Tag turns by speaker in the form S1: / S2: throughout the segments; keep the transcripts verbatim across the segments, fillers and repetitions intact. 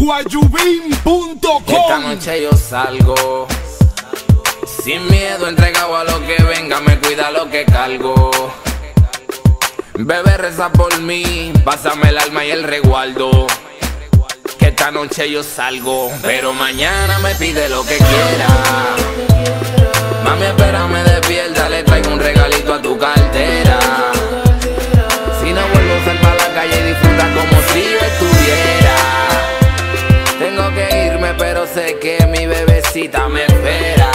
S1: guayubín punto com.
S2: Esta noche yo salgo sin miedo, entregado a lo que venga, me cuida lo que cargo. Bebé, reza por mí, pásame el alma y el resguardo. Que esta noche yo salgo, pero mañana me pide lo que quiera. Mami, espérame despierta, le traigo un regalito a tu cartera. Si no vuelvo a salir para la calle y disfruta como si yo estuviera. Tengo que irme, pero sé que mi bebecita me espera.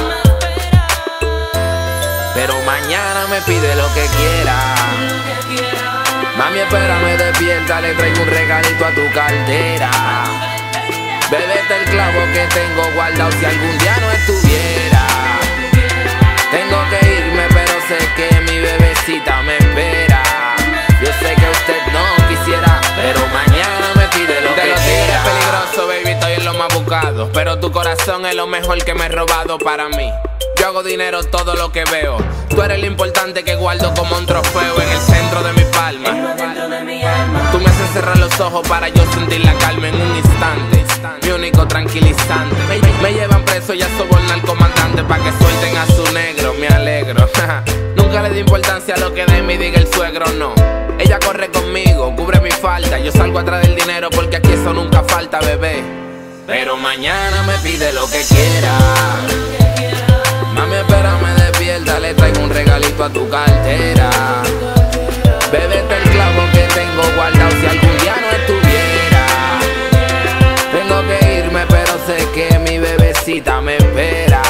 S2: Pero mañana me pide lo que quiera. Mami, espérame despierta, le traigo un regalito a tu cartera. Bébete el clavo que tengo guardado si algún día no estuviera. Tengo que irme, pero sé que mi bebecita me espera. Yo sé que usted no quisiera, pero mañana me pide lo que quiera. De los tigres peligrosos, baby, estoy en lo más buscado, pero tu corazón es lo mejor que me he robado para mí. Yo hago dinero todo lo que veo. Tú eres lo importante que guardo como un trofeo en el centro de mi palma. Tú me haces cerrar los ojos para yo sentir la calma en un instante. Mi único tranquilizante. Me llevan preso y a sobornar al comandante pa' que suelten a su negro. Me alegro. Nunca le di importancia a lo que de mí diga el suegro, no. Ella corre conmigo, cubre mi falta. Yo salgo atrás del dinero porque aquí eso nunca falta, bebé. Pero mañana me pide lo que quiera. Mami, espérame despierta, le traigo un regalito a tu cartera. Bébete el clavo que tengo guardado si algún día no estuviera. Tengo que irme, pero sé que mi bebecita me espera.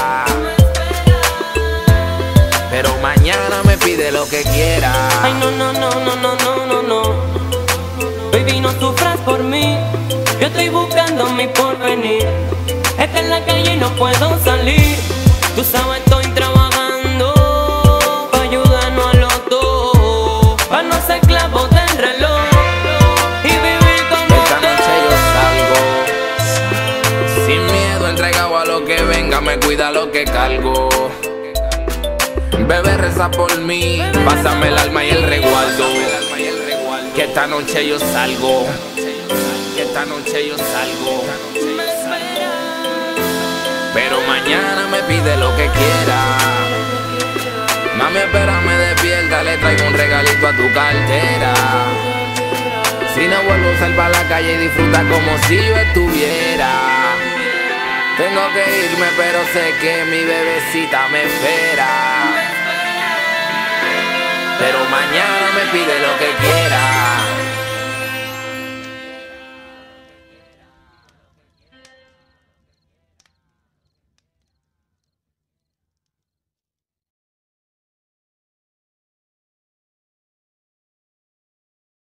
S2: Pero mañana me pide lo que quiera.
S3: Ay, no, no, no, no, no, no, no, no. Baby, no sufras por mí. Yo estoy buscando mi porvenir. Estoy en la calle y no puedo salir. Tú sabes, estoy trabajando pa' ayudarnos a los dos, pa' no ser esclavos del reloj y vivir como
S2: esta noche yo salgo sin miedo, entregado a lo que venga, me cuida lo que cargo. Bebé, reza por mí, pásame el alma y el resguardo. Que esta noche yo salgo, que esta noche yo salgo. Pero mañana me pide lo que quiera. Mami, espérame despierta, le traigo un regalito a tu cartera. Si no vuelvo a salir para la calle y disfruta como si yo estuviera. Tengo que irme, pero sé que mi bebecita me espera. Pero mañana me pide lo que quiera.